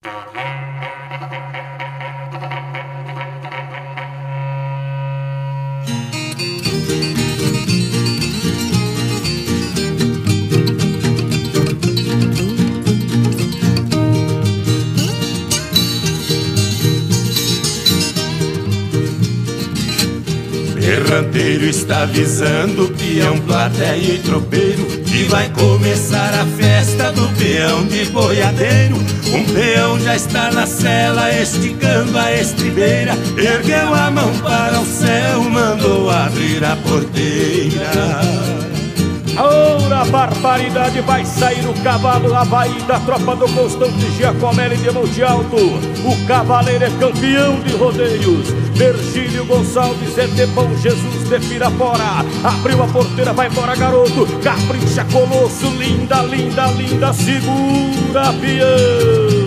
Berranteiro está avisando peão, plateia e tropeiro que vai começar a festa do peão de boiadeiro. Um peão já está na cela esticando a estribeira, ergueu a mão para o céu, mandou abrir a porteira. Ora, barbaridade, vai sair o cavalo Havaí da tropa do Constante Giacomelli de Monte Alto. O cavaleiro é campeão de rodeios. Virgílio Gonçalves é de Bom Jesus de Pirapora. Abriu a porteira, vai embora garoto. Capricha Colosso, linda, linda, linda, segura peão.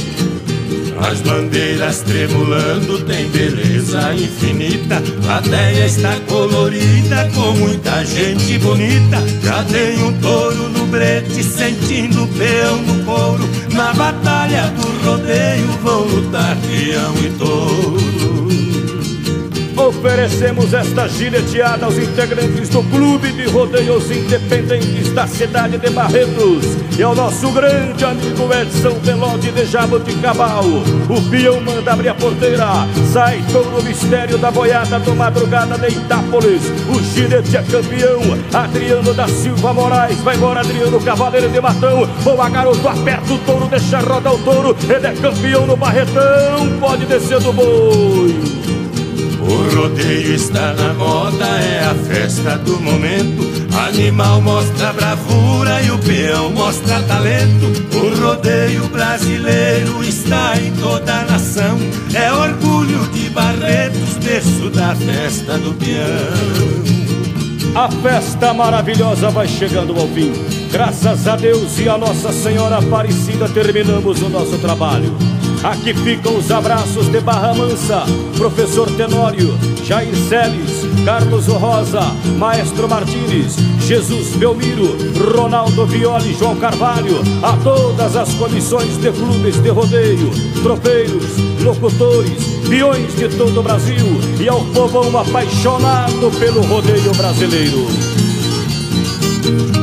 As bandeiras tremulando, tem beleza infinita. A plateia está colorida com muita gente bonita. Já tem um touro no brete, sentindo o peão no couro. Na batalha do rodeio vão lutar peão e touro. Oferecemos esta gileteada aos integrantes do Clube de Rodeios Independentes da cidade de Barretos e ao nosso grande amigo Edson Velote de Jaboticabal. O peão manda abrir a porteira, sai todo o mistério da boiada do Madrugada de Itápolis. O gilete é campeão, Adriano da Silva Moraes. Vai embora Adriano, cavaleiro de Matão. Boa garoto, aperta o touro, deixa rodar o touro. Ele é campeão no Barretão, pode descer do boi. O rodeio está na moda, é a festa do momento. Animal mostra bravura e o peão mostra talento. O rodeio brasileiro está em toda a nação. É orgulho de Barretos, berço da festa do peão. A festa maravilhosa vai chegando ao fim. Graças a Deus e a Nossa Senhora Aparecida terminamos o nosso trabalho. Aqui ficam os abraços de Barra Mansa, Professor Tenório, Jair Celes, Carlos Rosa, Maestro Martins, Jesus Belmiro, Ronaldo Violi, João Carvalho. A todas as comissões de clubes de rodeio, tropeiros, locutores, peões de todo o Brasil e ao povão apaixonado pelo rodeio brasileiro.